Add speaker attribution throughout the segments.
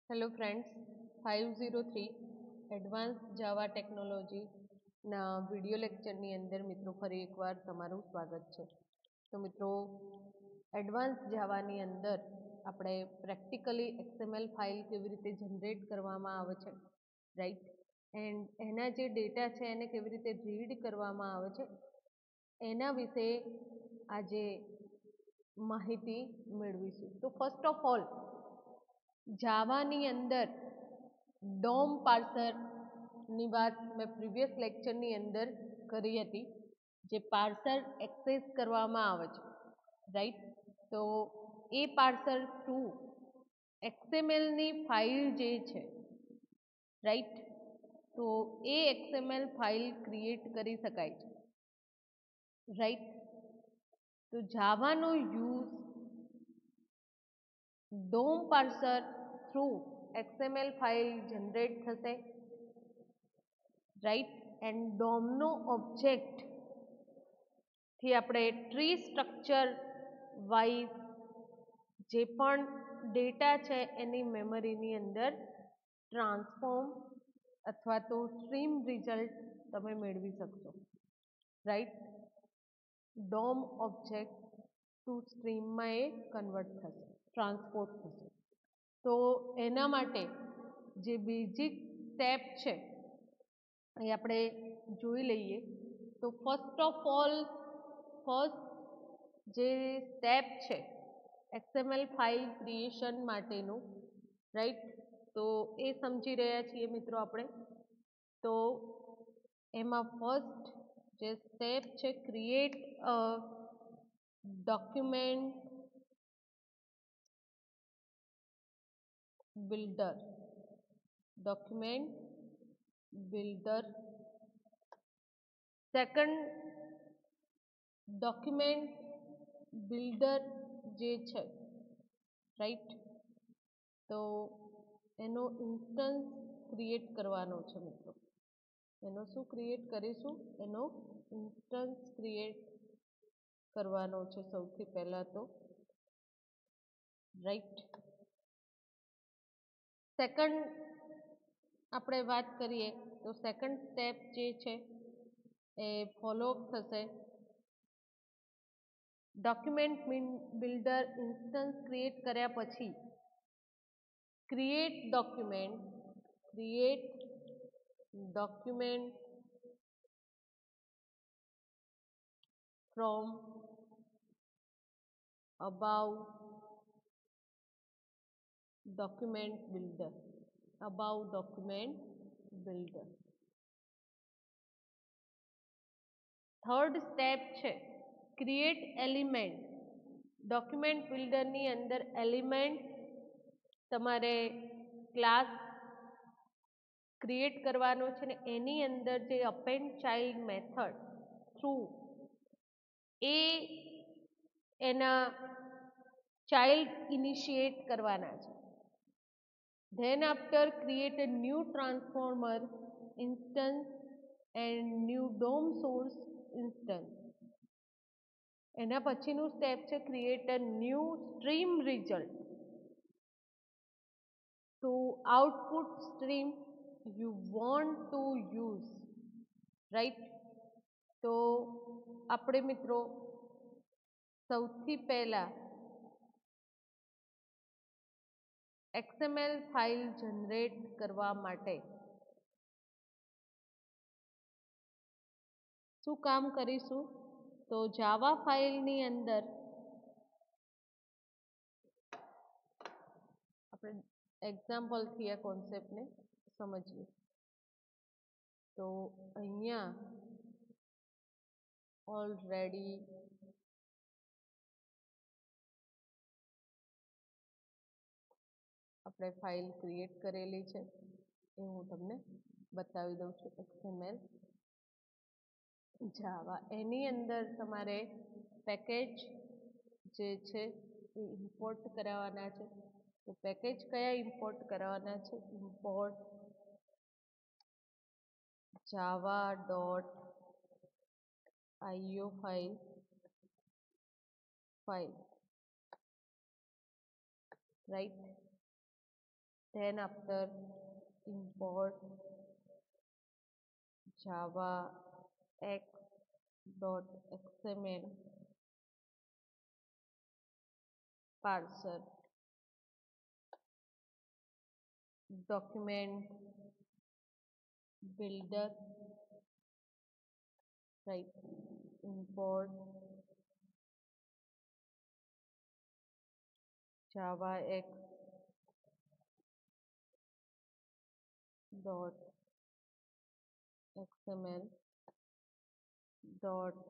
Speaker 1: Hello friends 503 advance જાવા ટેકનોલોજીના video લેક્ચરની અંદર મિત્રો ફરી એકવાર તમારું સ્વાગત છે. તો મિત્રો એડવાન્સ જાવાની અંદર આપણે પ્રેક્ટિકલી XML ફાઇલ કેવી રીતે જનરેટ કરવામાં આવે છે, રાઈટ, એન્ડ એના જે ડેટા છે એને કેવી રીતે રીડ કરવામાં આવે છે એના વિશે આજે માહિતી મેળવીશું. તો ફર્સ્ટ ઓફ ઓલ જાવાની અંદર ડોમ પાર્સરની વાત મેં પ્રીવિયસ લેક્ચરની અંદર કરી હતી, જે પાર્સર એક્સેસ કરવામાં આવે છે, રાઈટ. તો એ પાર્સર થ્રુ XMLની ફાઇલ જે છે, રાઈટ, તો એ XML ફાઇલ ક્રિએટ કરી શકાય છે, રાઈટ. તો જાવાનો use DOM parser through XML file generate થશે, રાઈટ, એન્ડ DOMનો ઓબ્જેક્ટ થી આપણે ટ્રી સ્ટ્રક્ચર વાઇઝ જે પણ ડેટા છે એની મેમરીની અંદર ટ્રાન્સફોર્મ અથવા તો સ્ટ્રીમ રિઝલ્ટ તમે મેળવી શકશો, રાઈટ. DOM ઓબ્જેક્ટ ટુ સ્ટ્રીમમાં એ કન્વર્ટ થશે, ટ્રાન્સપોર્ટ થશે. તો એના માટે જે બેઝિક સ્ટેપ છે એ આપણે જોઈ લઈએ. તો ફર્સ્ટ ઓફ ઓલ ફર્સ્ટ જે સ્ટેપ છે XML ફાઇલ ક્રિએશન માટેનું, રાઈટ, તો એ સમજી રહ્યા છીએ મિત્રો આપણે. તો એમાં ફર્સ્ટ જે સ્ટેપ છે create a document builder. Second document builder જે છે, રાઈટ, તો એનો ઇન્સ્ટન્સ ક્રિએટ કરવાનો છે મિત્રો. એનો શું ક્રિએટ કરીશું? એનો ઇન્સ્ટન્સ ક્રિએટ કરવાનો છે સૌથી પહેલા તો, રાઈટ. સેકન્ડ આપણે વાત કરીએ તો સેકન્ડ સ્ટેપ જે છે એ ફોલો થશે. ડોક્યુમેન્ટ બિલ્ડર ઇન્સ્ટન્સ ક્રિએટ કર્યા પછી create document from above document builder. Third step છે ક્રિએટ એલિમેન્ટ. ડોક્યુમેન્ટ બિલ્ડરની અંદર એલિમેન્ટ તમારે ક્લાસ ક્રિએટ કરવાનો છે ને એની અંદર જે અપેન્ડ ચાઇલ્ડ મેથડ થ્રુ એ એના ચાઇલ્ડ ઇનિશિએટ કરવાના છે. Then after create a new transformer instance and new DOM source instance. એના પછીનું સ્ટેપ છે create a new stream result to output stream you want to use, right. તો આપણે મિત્રો સૌથી પહેલા XML ફાઇલ જનરેટ કરવા માટે શું કામ કરીશું? તો જાવા ફાઇલની અંદર આપણે એક્ઝામ્પલથી આ કોન્સેપ્ટને સમજીએ. તો અહીંયા ઓલરેડી આપણે ફાઇલ ક્રિએટ કરેલી છે એ હું તમને બતાવી દઉં છું. XML જાવા એની અંદર તમારે પેકેજ જે છે એ ઇમ્પોર્ટ કરાવવાના છે. તો પેકેજ કયા ઇમ્પોર્ટ કરાવવાના છે? Import java.io file, right. then after import java x dot xml parser document builder, right? Import java x dot xml dot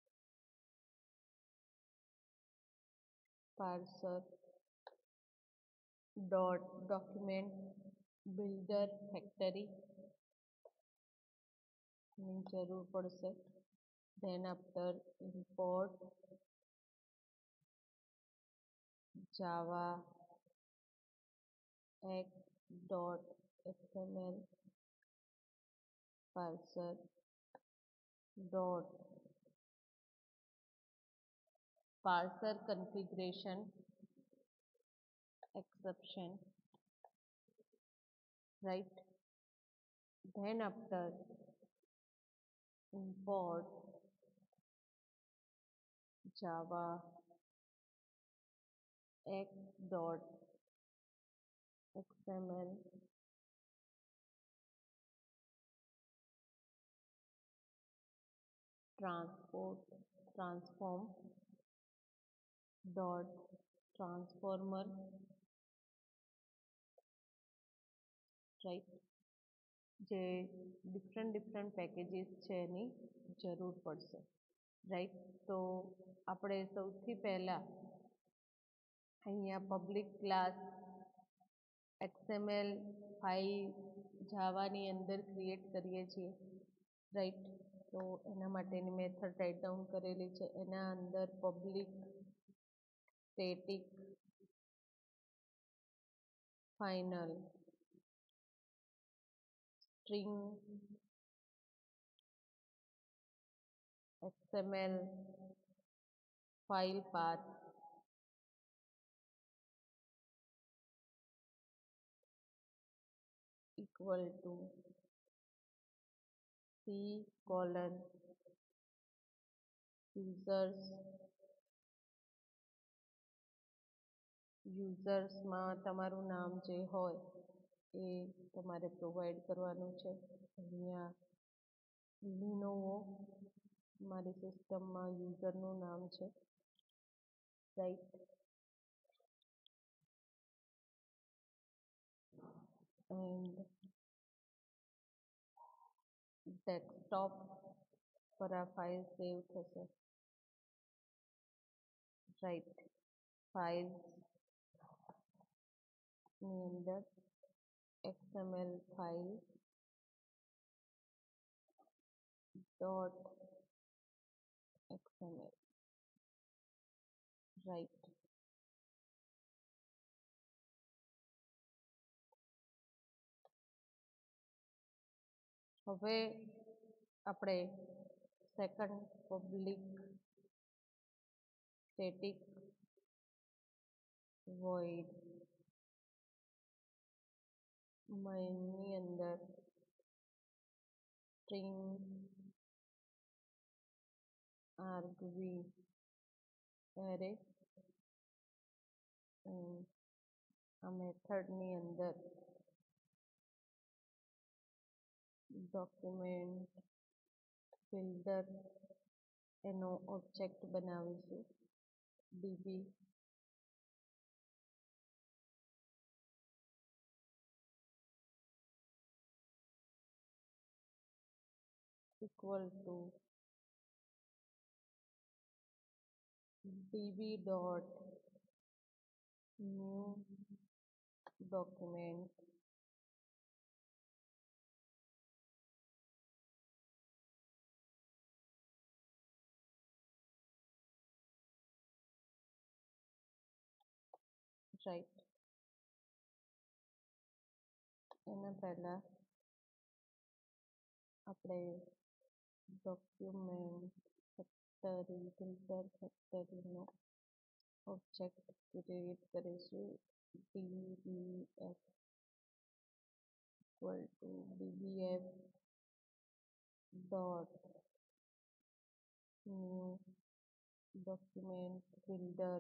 Speaker 1: parser dot document builder factory ની જરૂર પડશે. then after import java x dot xml parser dot parser configuration exception, right? then after import java x dot xml transform dot transformer, right? જે different packages છે એની જરૂર પડશે, right? તો આપણે સૌથી પહેલાં અહીંયા પબ્લિક ક્લાસ XML ફાઇલ જાવાની અંદર ક્રિએટ કરીએ છીએ, રાઈટ? તો એના માટેની મેથડ રાઇટ ડાઉન કરેલી છે. એના અંદર public static final string XML file path equal to C colon યુઝર્સમાં તમારું નામ જે હોય એ તમારે પ્રોવાઈડ કરવાનું છે. અહીંયા લિનોવો મારી સિસ્ટમમાં યુઝરનું નામ છે, રાઈટ? એન્ડ ડેસ્કટોપ પર આ ફાઇલ સેવ થશે, રાઈટ? ફાઇલ્સની અંદર XML file dot XML, right? હવે આપણે સેકન્ડ પબ્લિક સ્ટેટિક વોઇડ mainની અંદર સ્ટ્રિંગ આર્ગવી એરે આ મેથડની અંદર ડોક્યુમેન્ટ બિલ્ડર એનો ઓબ્જેક્ટ બનાવીશું, DB equal to db dot new document રાઈટ? એના પહેલાં આપણે ડોક્યુમેન્ટ ફેક્ટરી બિલ્ડર ફેક્ટરીનો ઓબ્જેક્ટ ક્રિએટ કરીશું, dbf equal to dbf dot new document builder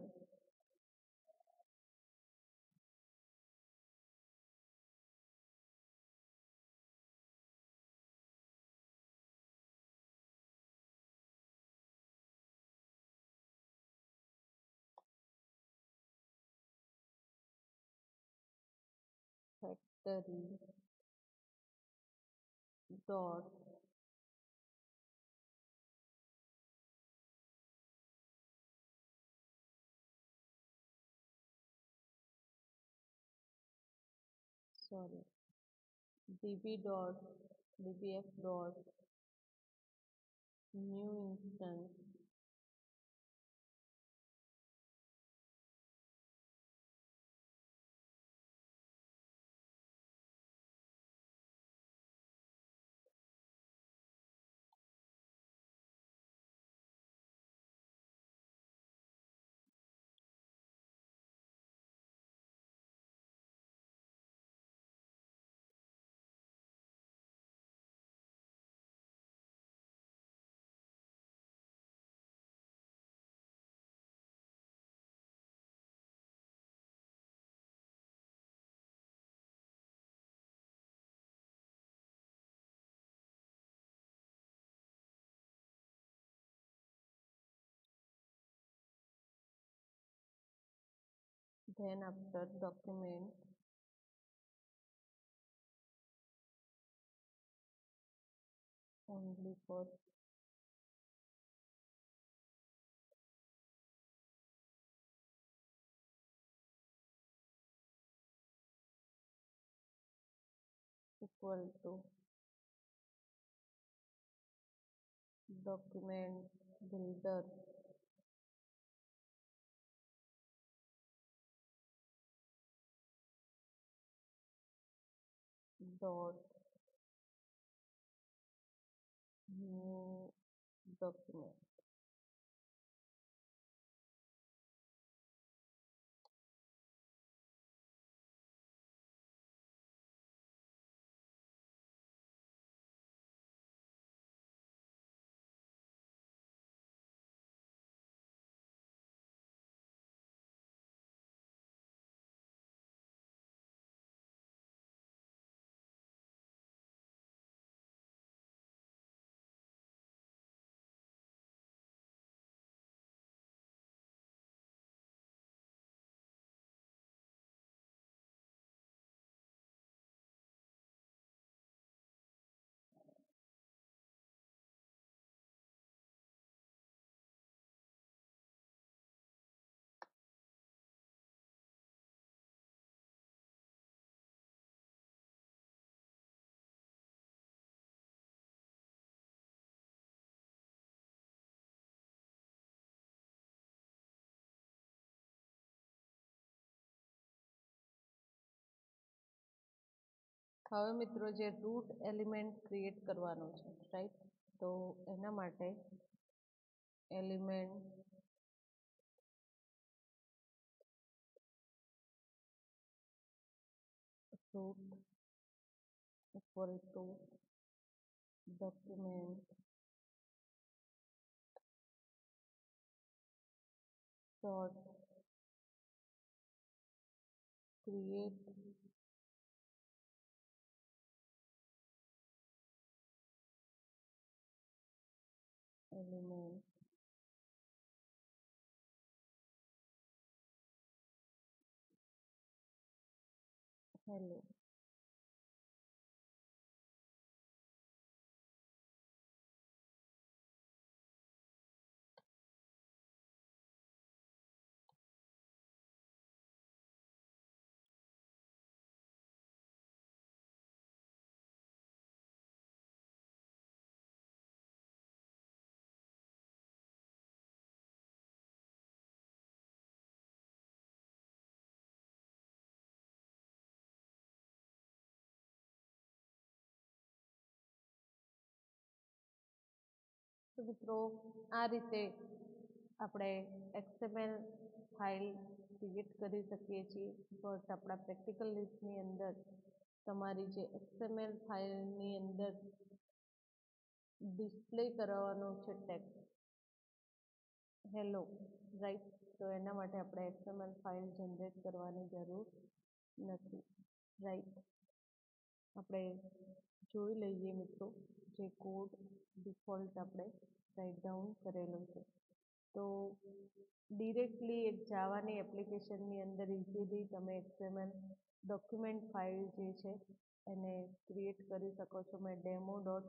Speaker 1: factory dot sorry dbf dot new instance then after document only for equal to document builder dot new document. હવે મિત્રો જે route element create કરવાનો છે right તો એના માટે element root equal to document dot create element hello. તો મિત્રો આ રીતે આપણે XML ફાઇલ ક્રિએટ કરી શકીએ છીએ બટ આપણા પ્રેક્ટિકલ લિસ્ટની અંદર તમારી જે XML ફાઇલની અંદર ડિસ્પ્લે કરવાનો છે ટેક્સ્ટ હેલો, રાઈટ. તો એના માટે આપણે XML ફાઇલ જનરેટ કરવાની જરૂર નથી, રાઈટ. આપણે જોઈ લઈએ મિત્રો જે કોડ ડિફોલ્ટ આપણે રાઇટ ડાઉન કરેલો છે. તો ડિરેક્ટલી એક જાવાની એપ્લિકેશનની અંદર ઇઝીલી તમે XML ડોક્યુમેન્ટ ફાઇલ જે છે એને ક્રિએટ કરી શકો છો. મેં demo dot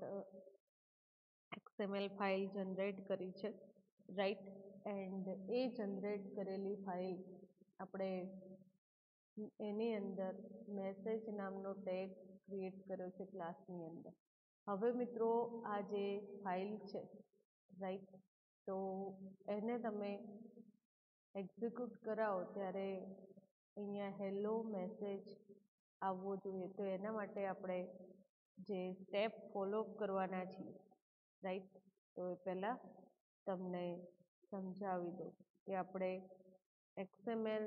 Speaker 1: XML file generate કરી છે, રાઈટ. એન્ડ એ જનરેટ કરેલી ફાઇલ આપણે એની અંદર મેસેજ નામનો ટેગ ક્રિએટ કર્યો છે ક્લાસની અંદર. હવે મિત્રો આ જે ફાઇલ છે, રાઈટ, તો એને તમે એક્ઝિક્યુટ કરાવો ત્યારે અહીંયા હેલો મેસેજ આવવો જોઈએ. તો એના માટે આપણે જે સ્ટેપ ફોલો કરવાના છીએ, રાઈટ, તો એ પહેલાં તમને સમજાવી દઉં કે આપણે XML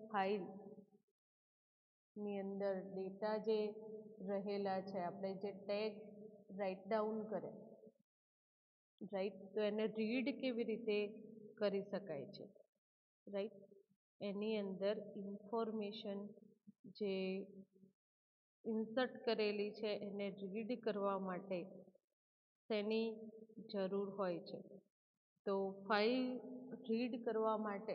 Speaker 1: ફાઇલની અંદર ડેટા જે રહેલા છે, આપણે જે ટેગ રાઇટ ડાઉન કરે, રાઈટ, તો એને રીડ કેવી રીતે કરી શકાય છે, રાઈટ. એની અંદર ઇન્ફોર્મેશન જે ઇન્સર્ટ કરેલી છે એને રીડ કરવા માટે શેની જરૂર હોય છે? તો ફાઇલ રીડ કરવા માટે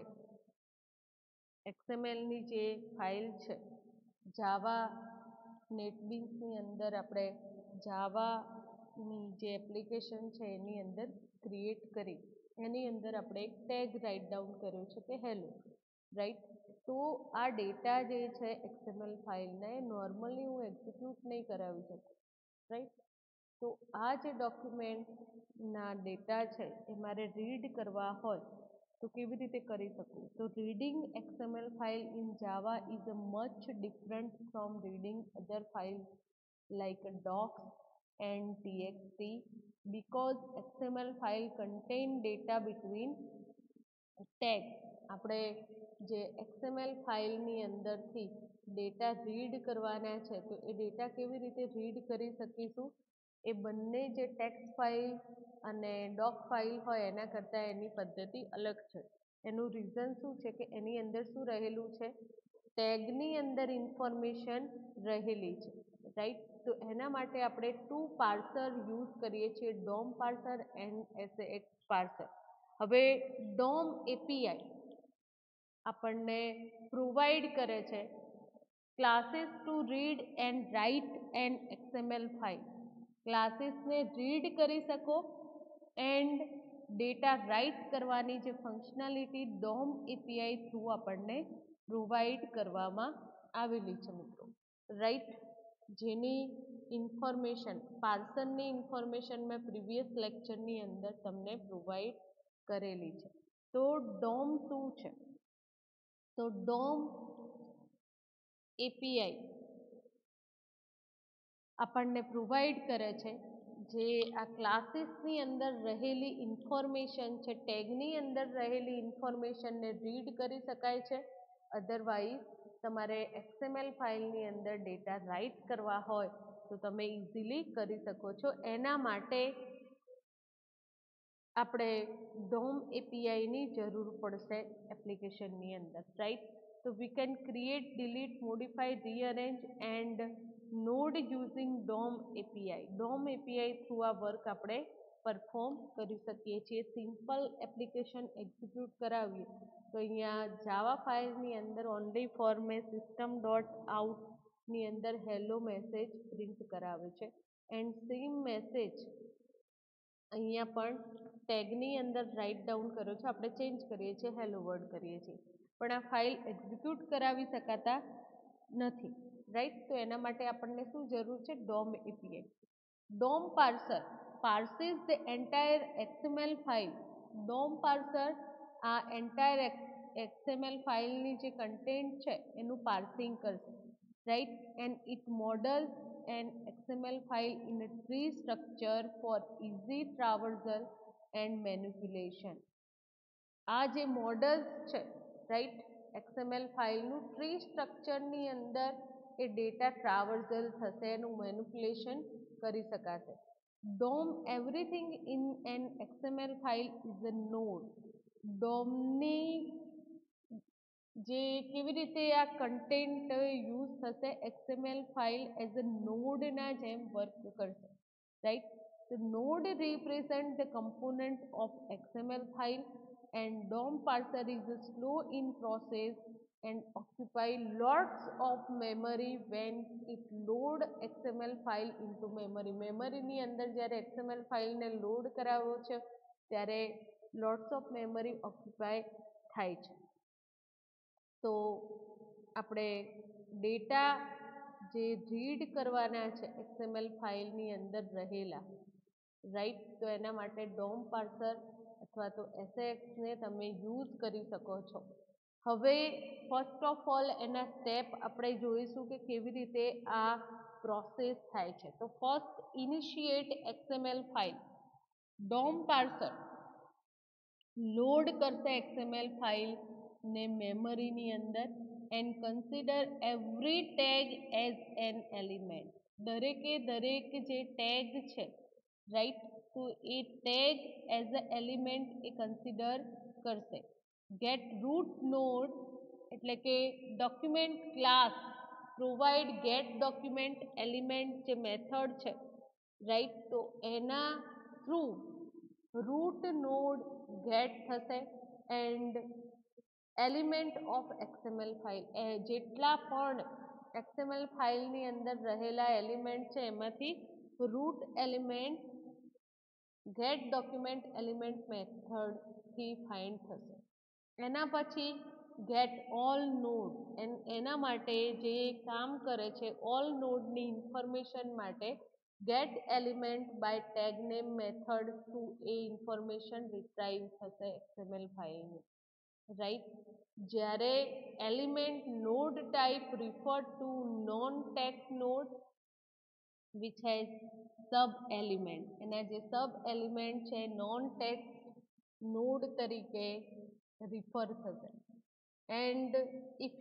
Speaker 1: XMLની જે ફાઇલ છે, જાવા નેટબીન્સની અંદર આપણે જાવાની જે એપ્લિકેશન છે એની અંદર ક્રિએટ કરી એની અંદર આપણે એક ટેગ રાઇટ ડાઉન કર્યો છે કે હેલો, રાઈટ. તો આ ડેટા જે છે XML ફાઇલને નોર્મલી હું એક્ઝિક્યુટ નહીં કરાવી શકું, રાઈટ. તો આ જે ડોક્યુમેન્ટના ડેટા છે એ મારે રીડ કરવા હોય તો કેવી રીતે કરી શકું? તો reading XML file in Java is a much different from reading other files like docs and txt because XML file contain data between tags. આપણે જે XML ફાઇલની અંદરથી ડેટા રીડ કરવાના છે તો એ ડેટા કેવી રીતે રીડ કરી શકીશું? એ બંને જે ટેક્સ્ટ ફાઇલ અને ડોક ફાઇલ હોય એના કરતાં એની પદ્ધતિ અલગ છે. એનું રીઝન શું છે કે એની અંદર શું રહેલું છે? ટેગની અંદર ઇન્ફોર્મેશન રહેલી છે, રાઈટ. તો એના માટે આપણે ટુ પાર્સર યુઝ કરીએ છીએ, DOM parser and SAX parser. હવે ડોમ એપીઆઈ આપણને પ્રોવાઈડ કરે છે classes to read and write an XML file. ક્લાસીસને રીડ કરી શકો એન્ડ ડેટા રાઇટ કરવાની જે ફંક્શનાલિટી ડોમ એપીઆઈ થ્રુ આપણને પ્રોવાઈડ કરવામાં આવેલી છે મિત્રો, રાઈટ. જેની ઇન્ફોર્મેશન પાર્સરની ઇન્ફોર્મેશન મેં પ્રીવિયસ લેક્ચરની અંદર તમને પ્રોવાઈડ કરેલી છે. તો ડોમ શું છે? તો ડોમ એપીઆઈ આપણને પ્રોવાઈડ કરે છે જે આ ક્લાસીસની અંદર રહેલી ઇન્ફોર્મેશન છે, ટેગની અંદર રહેલી ઇન્ફોર્મેશનને રીડ કરી શકાય છે. અધરવાઇઝ તમારે XML ફાઇલની અંદર ડેટા રાઇટ કરવા હોય તો તમે ઇઝીલી કરી શકો છો. એના માટે આપણે ડોમ એપીઆઈની જરૂર પડશે એપ્લિકેશનની અંદર, રાઈટ. તો we can create, delete, modify, rearrange and node using DOM API. DOM API through આ વર્ક આપણે પરફોર્મ કરી શકીએ છીએ. સિમ્પલ એપ્લિકેશન એક્ઝિક્યુટ કરાવીએ તો અહીંયા જાવા ફાઇલની અંદર ઓનલી ફોર મેં સિસ્ટમ ડોટ આઉટની અંદર હેલો મેસેજ પ્રિન્ટ કરાવે છે એન્ડ સેમ મેસેજ અહીંયા પણ ટેગની અંદર રાઇટ ડાઉન કર્યો છે, આપણે ચેન્જ કરીએ છીએ, હેલો વર્ડ કરીએ છીએ, પણ આ ફાઇલ એક્ઝિક્યુટ કરાવી શકાતા નથી, રાઈટ. તો એના માટે આપણને શું જરૂર છે? DOM API. DOM parser parses the entire XML file. DOM parser આ એન્ટાયર XML ફાઇલની જે કન્ટેન્ટ છે એનું પાર્સિંગ કરશે, right. And it models an XML file in a tree structure for easy traversal and manipulation. આ જે models છે, right, XML ફાઇલનું ટ્રી સ્ટ્રક્ચરની અંદર એ ડેટા ટ્રાવર્સલ થશે, એનું મેનિપ્યુલેશન કરી શકાશે. DOM everything in an XML file is a node. DOMની જે કેવી રીતે આ કન્ટેન્ટ યુઝ થશે, XML ફાઇલ એઝ અ નોડના જેમ વર્ક કરશે, right. The node represent the component of XML file and DOM parser is slow in process and occupy lots of memory when it load XML file into memory. મેમરીની અંદર જ્યારે XML ફાઇલને load કરાવો છે ત્યારે lots of memory occupy થાય છે. તો આપણે ડેટા જે રીડ કરવાના છે XML ફાઇલની અંદર રહેલા, રાઈટ, તો એના માટે DOM પાર્સર અથવા તો SAXને તમે યુઝ કરી શકો છો. હવે ફર્સ્ટ ઓફ ઓલ એના સ્ટેપ આપણે જોઈશું કે કેવી રીતે આ પ્રોસેસ થાય છે. તો first initiate XML file. DOM parser load કરશે XML ફાઇલ ને મેમરીની અંદર and consider every tag as an element. દરેકે દરેક જે ટેગ છે, રાઈટ, તો એ ટેગ એઝ અ એલિમેન્ટ એ કન્સિડર કરશે. ગેટ રૂટ નોડ એટલે કે document class provide get document element જે મેથડ છે, રાઈટ, તો એના થ્રુ રૂટ નોડ ગેટ થશે and element of XML file, જેટલા પણ XML ફાઇલની અંદર રહેલા એલિમેન્ટ છે એમાંથી root element get document element મેથડથી ફાઇન્ડ થશે. એના પછી ગેટ ઓલ નોડ, એના માટે જે કામ કરે છે ઓલ નોડની ઇન્ફોર્મેશન માટે get element by tag name method through એ ઇન્ફોર્મેશન રિટ્રાઈવ થશે XML ફાઇલની, રાઈટ. જ્યારે element node type refer to non text node which has sub element, એના જે સબ એલિમેન્ટ છે નોન ટેક્સ્ટ નોડ તરીકે રિફર થશે. And if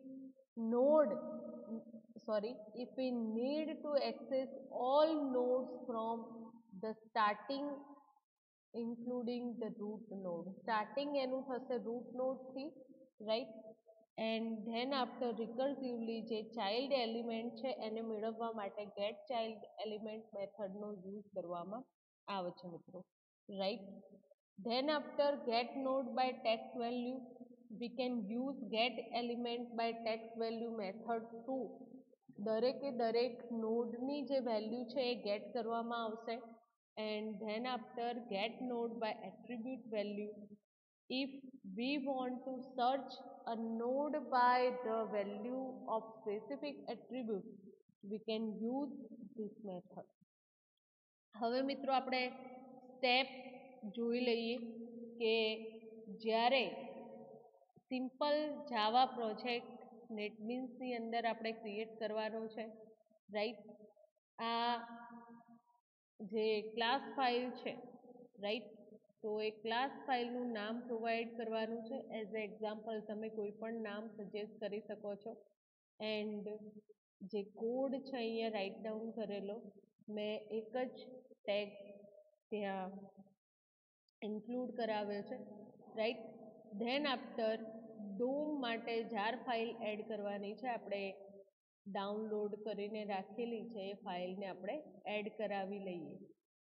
Speaker 1: we need to access all nodes from the starting including the root node, starting એનું થશે root node થી, right, and then after recursively જે child element છે એને મેળવવા માટે get child element મેથડનો યુઝ કરવામાં આવે છે મિત્રો, right. Then after get node by text value we can use get element by text value method to દરેકે દરેક નોડની જે વેલ્યુ છે એ ગેટ કરવામાં આવશે. And then after get node by attribute value, if we want to search a node by the value of specific attribute we can use this method. હવે મિત્રો આપણે સ્ટેપ જોઈ લઈએ કે જ્યારે સિમ્પલ જાવા પ્રોજેક્ટ નેટબીન્સની અંદર આપણે ક્રિએટ કરવાનો છે, રાઈટ. આ જે ક્લાસ ફાઇલ છે, રાઈટ, તો એ ક્લાસ ફાઇલનું નામ પ્રોવાઈડ કરવાનું છે. એઝ અ એક્ઝામ્પલ તમે કોઈ પણ નામ સજેસ્ટ કરી શકો છો. એન્ડ જે કોડ છે અહીંયા રાઇટ ડાઉન કરેલો મેં એક જ ટેગ ત્યાં ઇન્ક્લુડ કરાવ્યો છે, રાઈટ. ધેન આફ્ટર DOM માટે જાર ફાઇલ એડ કરવાની છે, આપણે ડાઉનલોડ કરીને રાખેલી છે એ ફાઇલને આપણે એડ કરાવી લઈએ.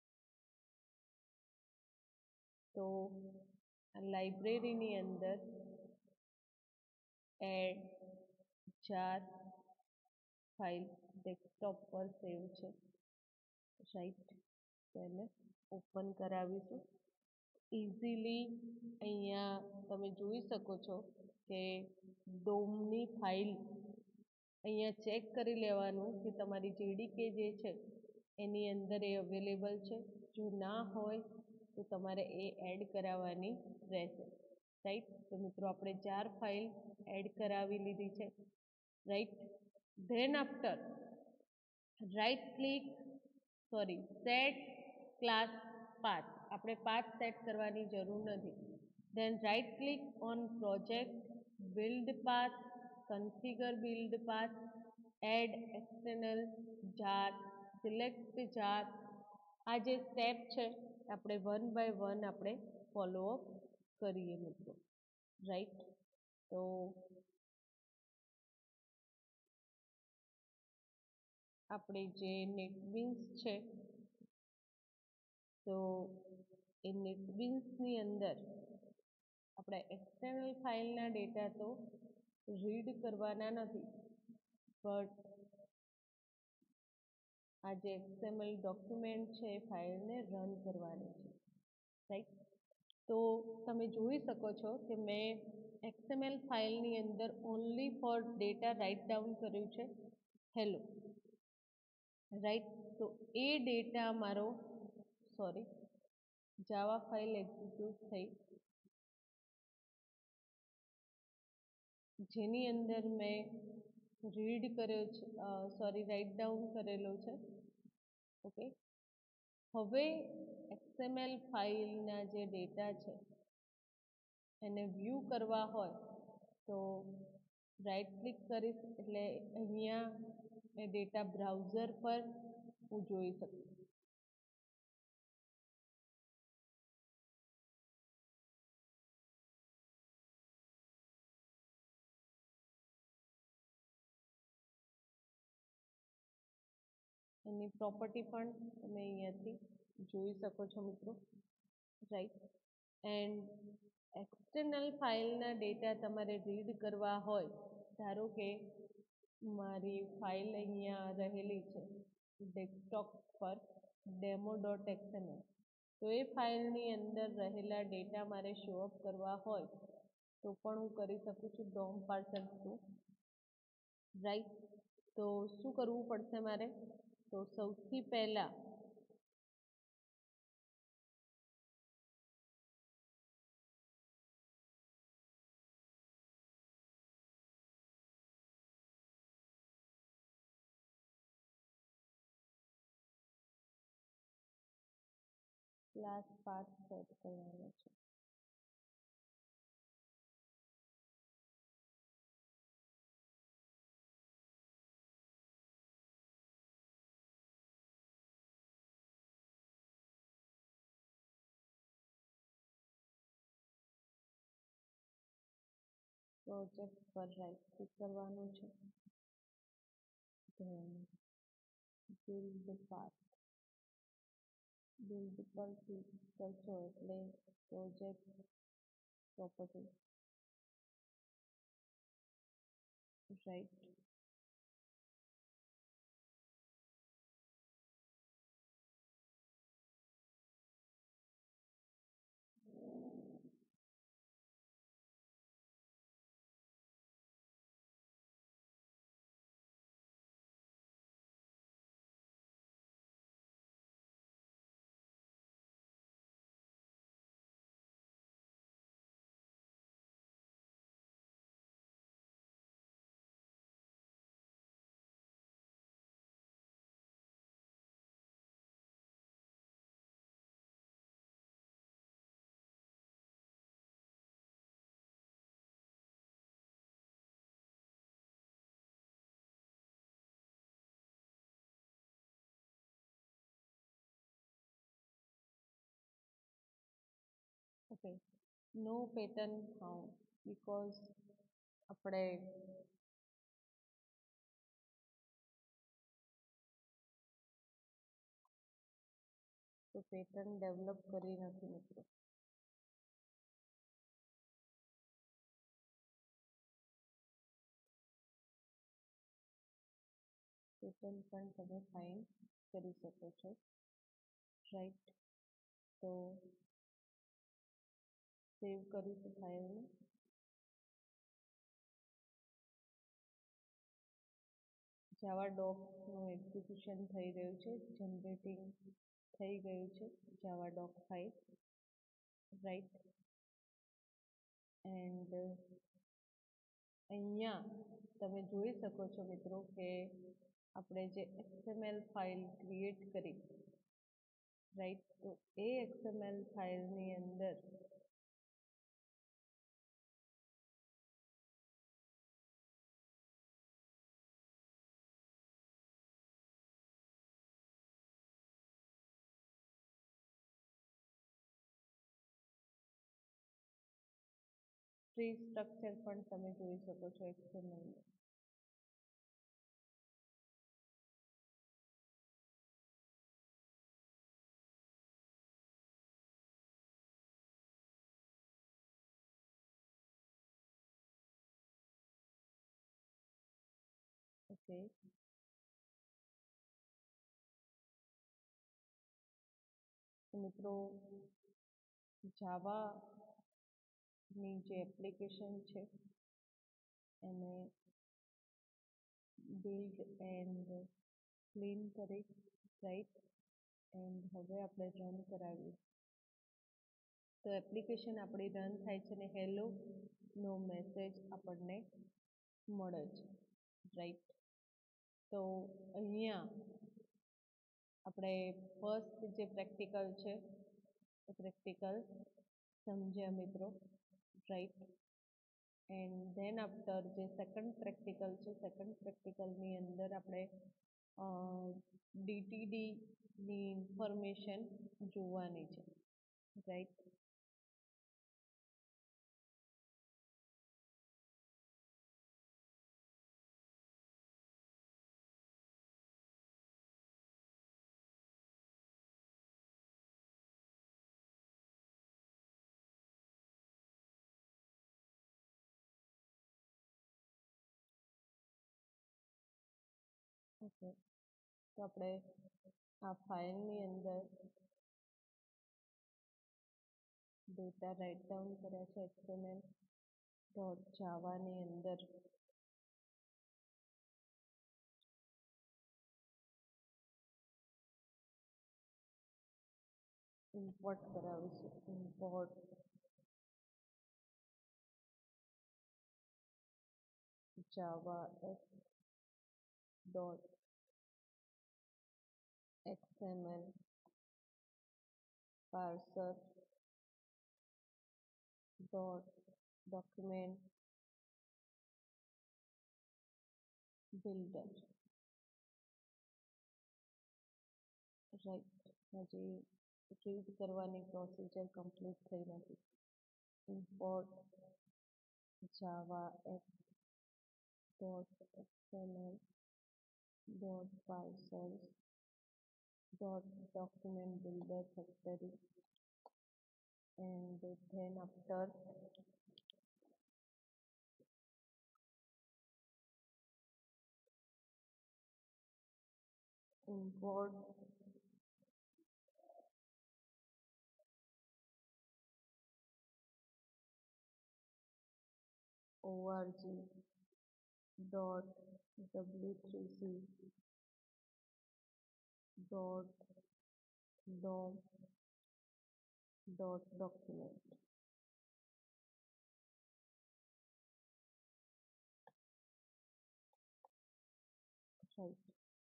Speaker 1: તો આ લાઇબ્રેરીની અંદર એડ જાર ફાઇલ ડેસ્કટોપ પર સેવ છે, રાઈટ, તો એને ઓપન કરાવીશું. ઇઝીલી અહીંયા તમે જોઈ શકો છો કે DOMની ફાઇલ અહીંયા ચેક કરી લેવાનું કે તમારી જેડીકે જે છે એની અંદર એ અવેલેબલ છે. જો ના હોય તો તમારે એ એડ કરાવવાની રહેશે, રાઈટ. તો મિત્રો આપણે જાર ફાઇલ એડ કરાવી લીધી છે, right. Then after set class path, આપણે પાથ સેટ કરવાની જરૂર નથી. Then right click on project, build path, configure build path, add external jar, select jar, આ જે સ્ટેપ છે આપણે વન બાય વન આપણે ફોલોઅપ કરીએ મિત્રો, રાઈટ. તો આપણે જે નેટબીન્સ છે તો એ નેટબીન્સની અંદર આપણે એક્સટર્નલ ફાઇલના ડેટા તો રીડ કરવાના નથી, બટ આ જે XML ડોક્યુમેન્ટ છે એ ફાઇલને રન કરવાની છે, રાઈટ. તો તમે જોઈ શકો છો કે મેં XML ફાઇલની અંદર only for data write down કર્યું છે હેલો, રાઈટ. તો એ ડેટા મારો સોરી જાવા ફાઇલ એક્ઝિક્યુટ થઈ જેની અંદર મેં રીડ કર્યો છે, સોરી રાઇટ ડાઉન કરેલો છે, ઓકે. હવે XML ફાઇલના જે ડેટા છે એને વ્યૂ કરવા હોય તો રાઈટ ક્લિક કરીશ એટલે અહીંયા એ ડેટા બ્રાઉઝર પર હું જોઈ શકું. એની પ્રોપર્ટી પણ તમે અહીંયાથી જોઈ શકો છો મિત્રો, રાઈટ. એન્ડ એક્સટર્નલ ફાઇલના ડેટા તમારે રીડ કરવા હોય, ધારો કે મારી ફાઇલ અહીંયા રહેલી છે ડેસ્કટોપ પર demo.xml, તો એ ફાઇલની અંદર રહેલા ડેટા મારે શો અપ કરવા હોય તો પણ હું કરી શકું છું DOM પાર્સર થ્રુ, રાઈટ. તો શું કરવું પડશે મારે? તો સૌથી પહેલાં ક્લાસ પાથ સેટ કરવાનો છે. પ્રોજેક્ટ પર રાઈટ ક્લિક કરવાનું છે, બિલ્ડ પાથ, બિલ્ડ પર ક્લિક કરશો એટલે project property, right. Okay, no pattern found because આપણે તો પેટર્ન ડેવલપ કરી નથી મિત્રો. પેટર્ન પણ તમે ફાઇન્ડ કરી શકો છો, રાઈટ. તો સેવ કરીશું ફાઇલને. જાવા ડોકનું એક્ઝિક્યુશન થઈ રહ્યું છે, જનરેટિંગ થઈ ગયું છે Java doc file, right. And અહીંયા તમે જોઈ શકો છો મિત્રો કે આપણે જે XML ફાઇલ ક્રિએટ કરી, રાઈટ. તો એ XML ફાઇલની અંદર ટ્રી સ્ટ્રક્ચર પણ તમે જોઈ શકો છો XML. ઓકે, મિત્રો જાવાની જે એપ્લિકેશન છે એને બિલ્ડ એન્ડ ક્લીન કરી, રાઈટ, એન્ડ હવે આપણે રન કરાવીએ તો એપ્લિકેશન આપણી રન થાય છે ને હેલો નો મેસેજ આપણને મળે છે, રાઈટ. તો અહીંયા આપણે ફર્સ્ટ જે પ્રેક્ટિકલ છે એ પ્રેક્ટિકલ સમજ્યા મિત્રો, રાઈટ. એન્ડ ધેન આફ્ટર જે સેકન્ડ પ્રેક્ટિકલ છે, સેકન્ડ પ્રેક્ટિકલની અંદર આપણે DTDની ઇન્ફોર્મેશન જોવાની છે, રાઈટ. ઓકે, તો આપણે આ ફાઇલની અંદર ડેટા રાઇટ ડાઉન કર્યા છે XML ડોટ જાવાની અંદર. ઇમ્પોર્ટ કરાવીશું, import Java dot XML parser dot document builder, right. હજી રીડ કરવાની પ્રોસિજર કમ્પ્લીટ થઈ નથી. Import Java dot XML dot parsers dot document builder factory, and then after import org dot w3c dot dom dot document, right.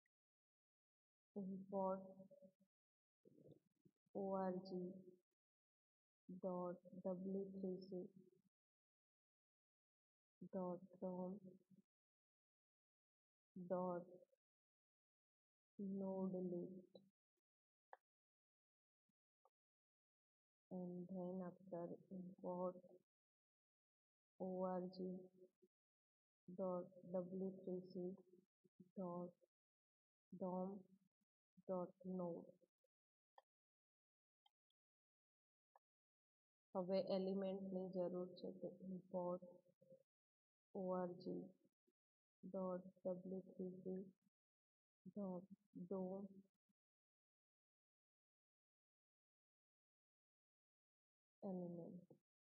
Speaker 1: Import org dot w3c dot dom dot node list, and then after import org dot w3c dot dom dot node. હવે એલિમેન્ટની જરૂર છે તો import org dot w3c dot dom element,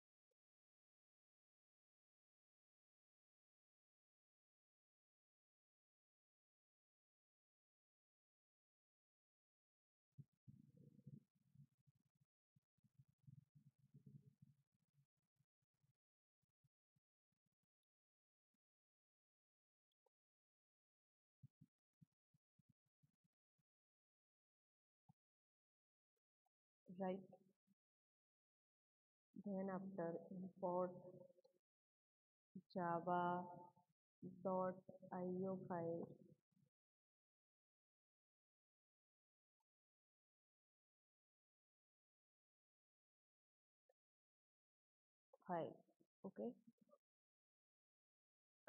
Speaker 1: right. Then after import java dot io file, okay.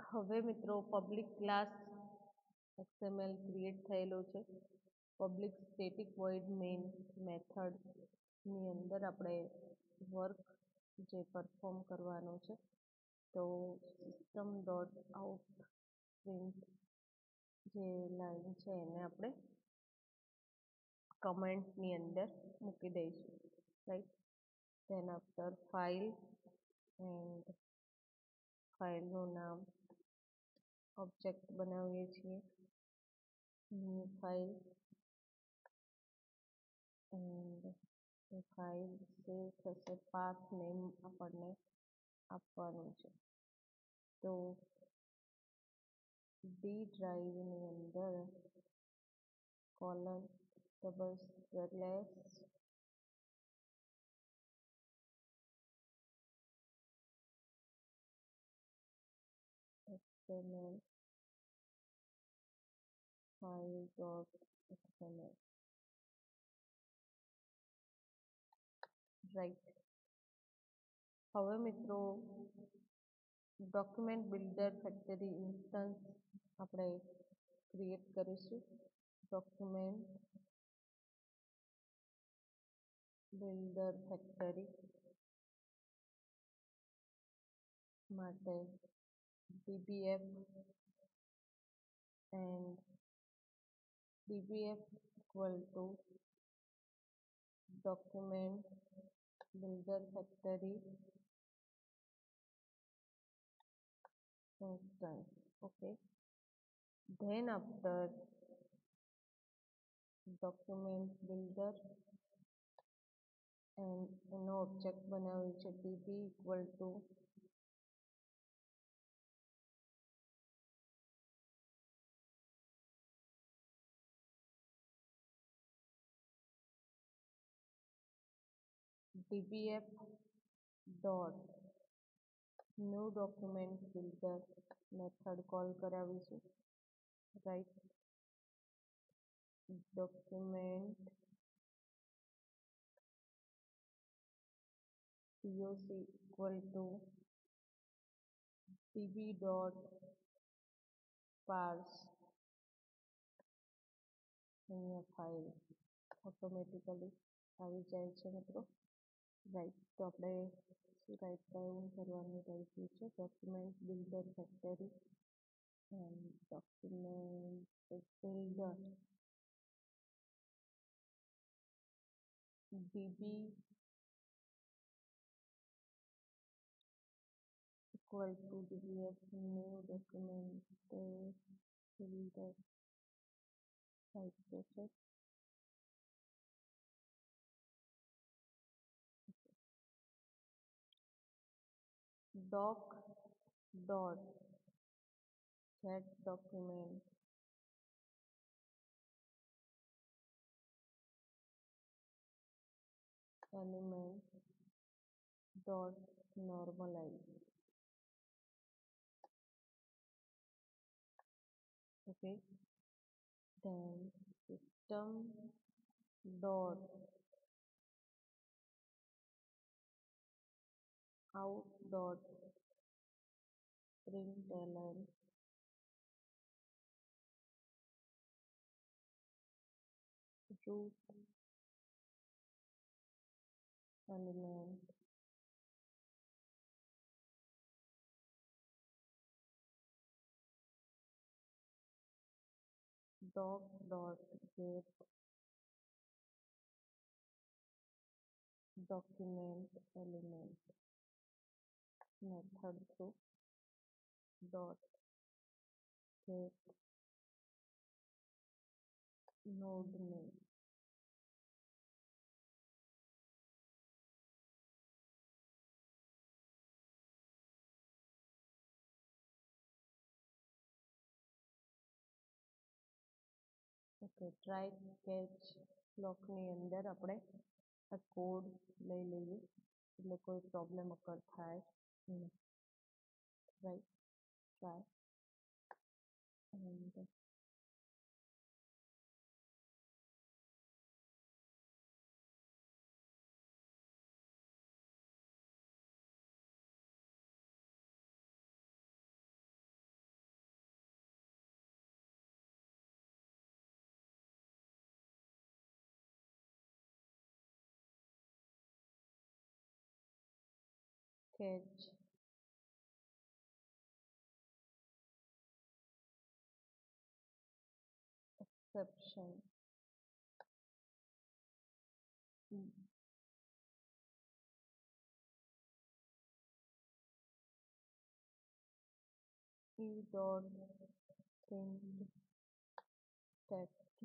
Speaker 1: હવે મિત્રો public class XML create થયેલો છે. Public static void main મેથડની અંદર આપણે વર્ક જે પરફોર્મ કરવાનું છે, તો સિસ્ટમ ડોટ આઉટ પ્રિન્ટ જે લાઈન છે એને આપણે કમેન્ટની અંદર મૂકી દઈશું, right. Then after file and ફાઇલનું નામ ઓબ્જેક્ટ બનાવીએ છીએ, ન્યૂ ફાઇલ એન્ડ એ ફાઇલ સેવ થશે. પાથ નેમ આપણને આપવાનું છે, તો ડી ડ્રાઈવની અંદર colon double slash XML file dot XML, right. હવે મિત્રો ડોક્યુમેન્ટ બિલ્ડર ફેક્ટરી ઇન્સ્ટન્સ આપણે ક્રિએટ કરીશું. ડોક્યુમેન્ટ બિલ્ડર ફેક્ટરી માટે dbf and dbf equal to document builder factory instance. Okay, then after document builder and એનો object બનાવ્યું છે db equal to dbf dot new document builder method call કરાવીશું, right. Document doc equal to db dot parse, અહીંયા file automatically આવી જાય છે મિત્રો, right. તો આપણે શું રાઈટ કરવાનું રાઈટ છે document builder factory and document builder db equal to dbf new document builder, right છે. doc dot get document element dot normalize. Okay, then system dot out dot println root element doc dot get document element method through dot get node name. Okay, try catch બ્લોકની અંદર આપણે આ code લઈ લઈએ એટલે કોઈ problem occur થાય નહીં, right. Try and catch exception e dot print text,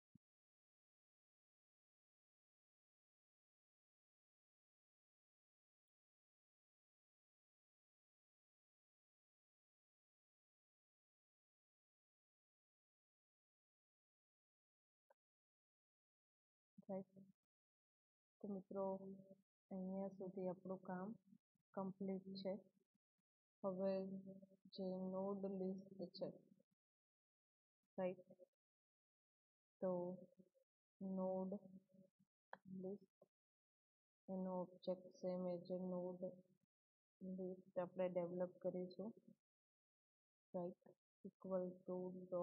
Speaker 1: right? તો મિત્રો અહીંયા સુધી આપણું કામ કમ્પ્લીટ છે. હવે જે નોડ લિસ્ટ છે, રાઈટ, તો નોડ લિસ્ટ એનો ઓબ્જેક્ટ સેમ એજ નોડ લિસ્ટ આપણે ડેવલપ કરીશું, right, equal to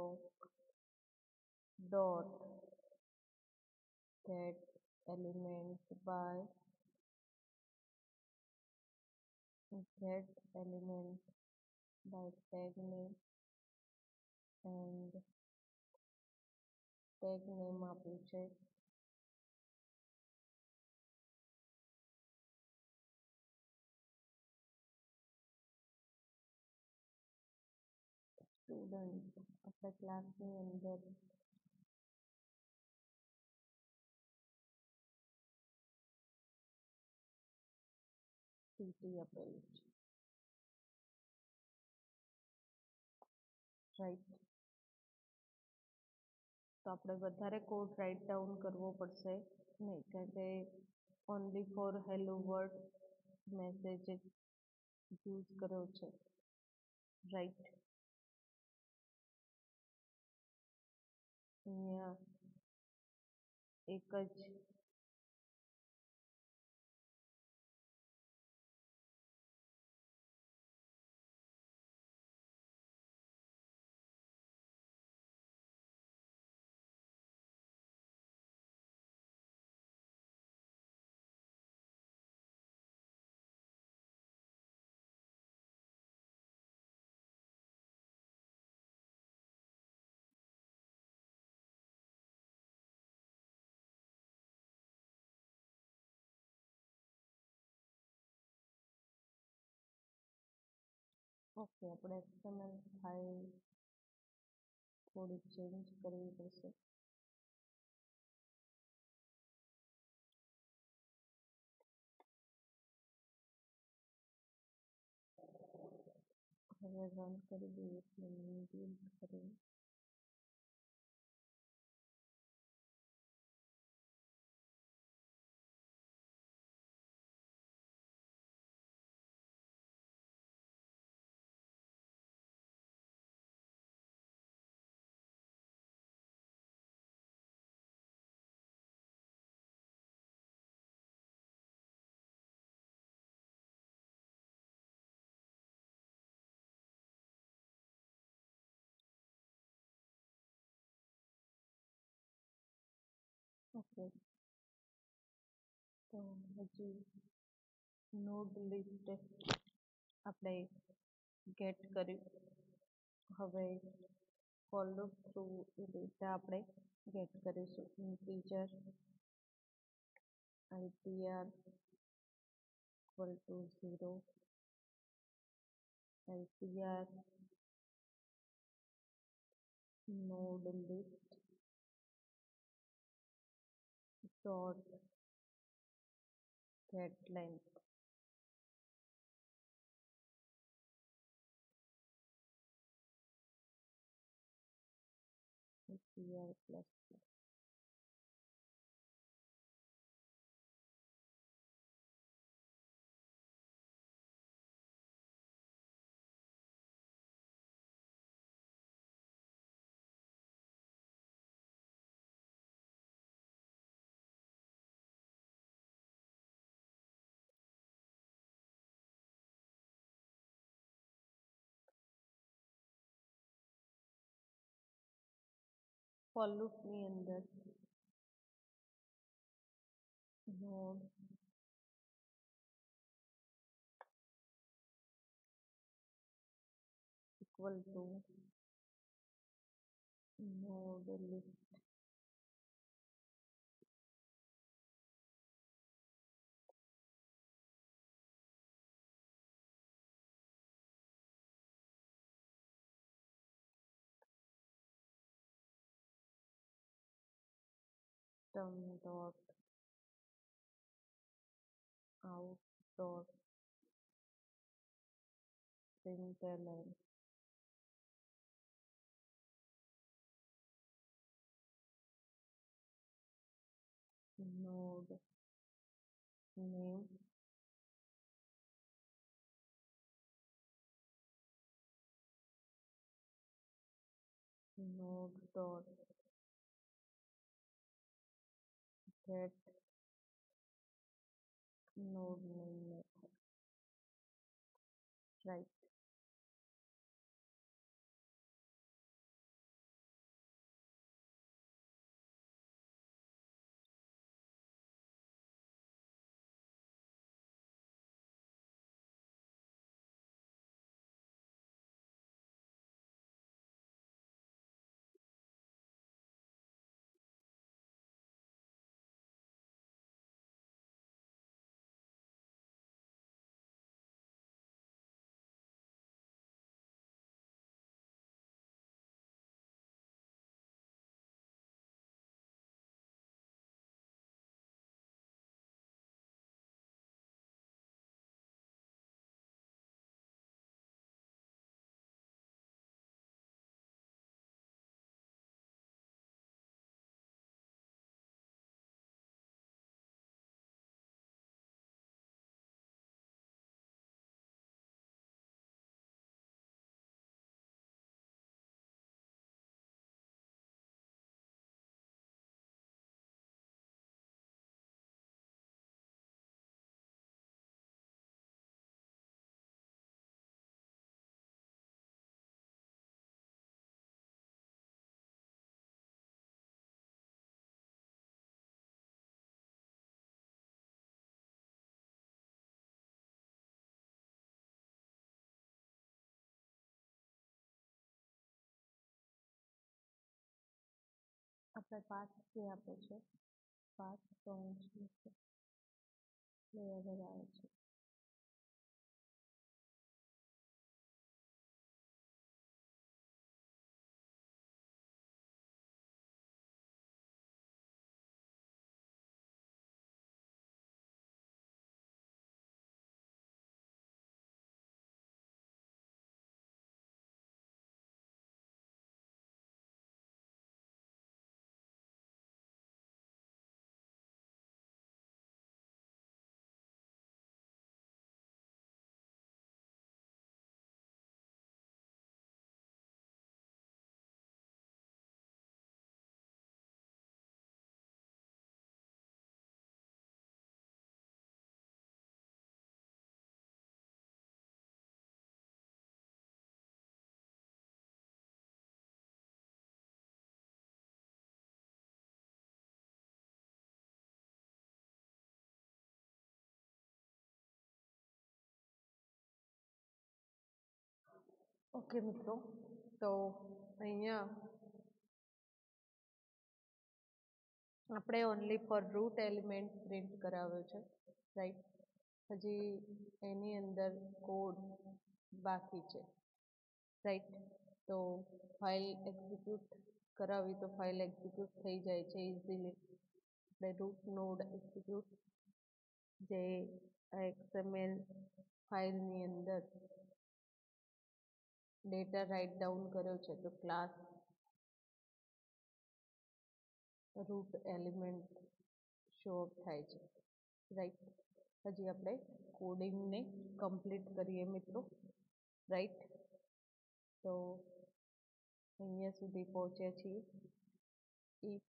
Speaker 1: dot get element by get element by tag name and tag name આપ્યું છે સ્ટુડન્ટ. આપણે ક્લાસની અંદર ટીટી આપેલું છે, રાઈટ. તો આપણે વધારે કોડ રાઇટ ડાઉન કરવો પડશે નહીં, કારણ કે only for hello world message use કર્યો છે, રાઈટ. અહીંયા એક જ ઓકે, આપણે XML ફાઇલ થોડી ચેન્જ કરવી પડશે. હવે રન કરી દઈએ એટલે મીડિયમ કરી ઓકે. તો હજી નોડ લિસ્ટ આપણે ગેટ કર્યું. હવે for loop through a data આપણે ગેટ કરીશું. Integer ITR equal to 0, LTR node list dot get length. LTR plus for loop ની અંદર node equal to node list term dot out dot println node name node dot get node name method, right? આપણે path જે આપે છે path function છે એ આગળ આવે છે. ઓકે મિત્રો, તો અહીંયા આપણે only for root element print કરાવ્યો છે, રાઈટ. હજી એની અંદર કોડ બાકી છે, રાઈટ. તો ફાઇલ એક્ઝિક્યુટ કરાવી તો ફાઇલ એક્ઝિક્યુટ થઈ જાય છે ઇઝીલી. આપણે રૂટ નોડ એક્ઝિક્યુટ જે XML ફાઇલની અંદર ડેટા રાઇટ ડાઉન કર્યો છે, તો class root element show up થાય છે, રાઈટ. હજી આપણે કોડિંગને કમ્પ્લીટ કરીએ મિત્રો, રાઈટ. તો અહીંયા સુધી પહોંચ્યા છીએ. If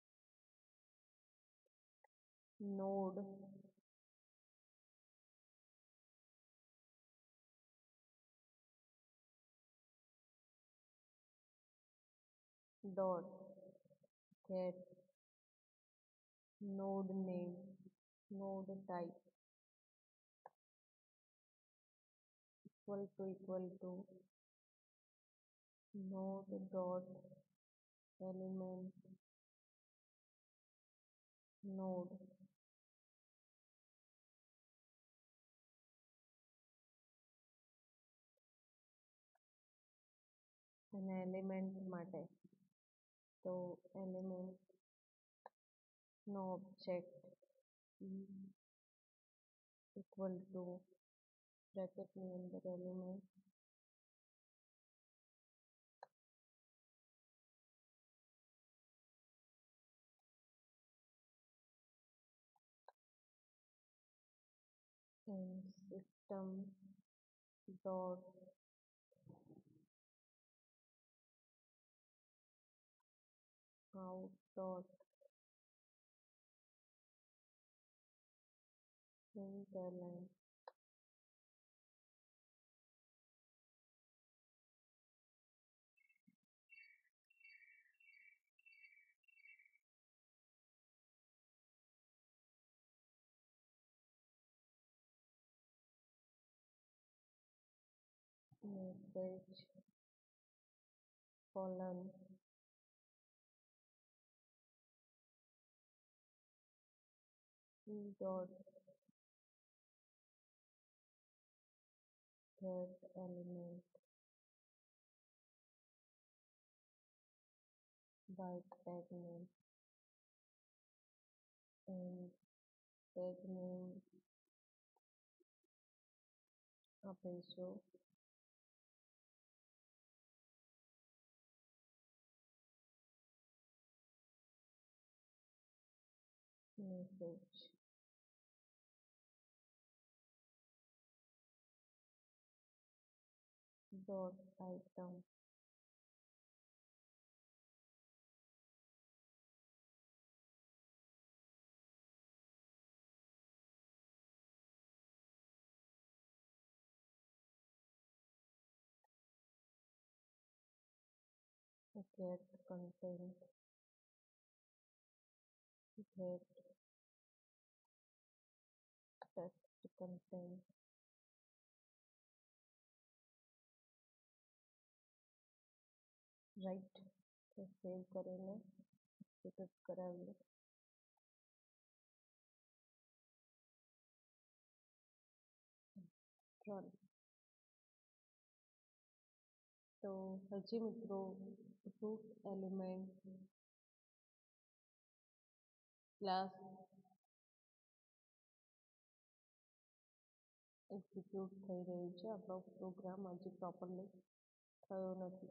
Speaker 1: node dot get node name node type equal to node dot element node અને એલિમેન્ટ માટે તો એલિમેન્ટ નો ઓબ્જેક્ટ ઇક્વલ ટુ બ્રેકેટની અંદર element and system dot out dot println message colon dot get element by tag name and tag name આપીશું message dot item get content get text content right તો સેવ કરીને execute કરાવીએ run તો હજી મિત્રો root element class execute થઈ રહ્યું છે આપણો પ્રોગ્રામ હજી પ્રોપરલી થયો નથી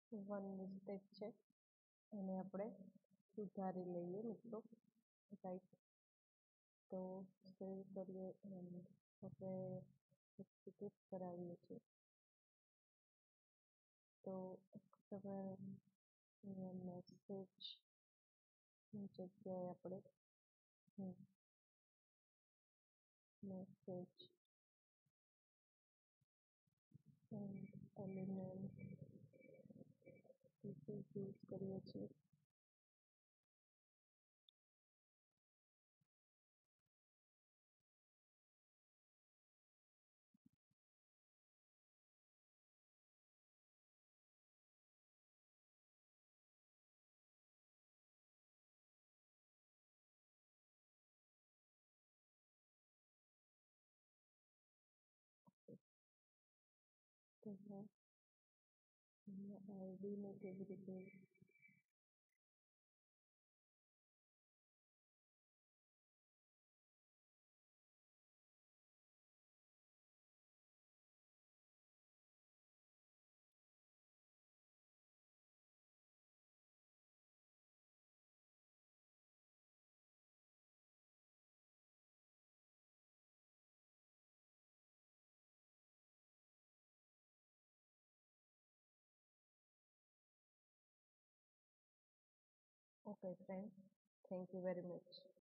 Speaker 1: વન મિસ્ટેક છે એને આપણે સુધારી લઈએ મિત્રો. રાઈટ, તો સેવ કરીએ અને આપણે એક્ઝિક્યુટ કરાવીએ છીએ. તો તમે મેસેજની જગ્યાએ આપણે મેસેજ એલિમેન્ટ યુઝ કરીએ છીએ. તો આઈડીને કેવી રીતે Okay, friends. Thank you very much.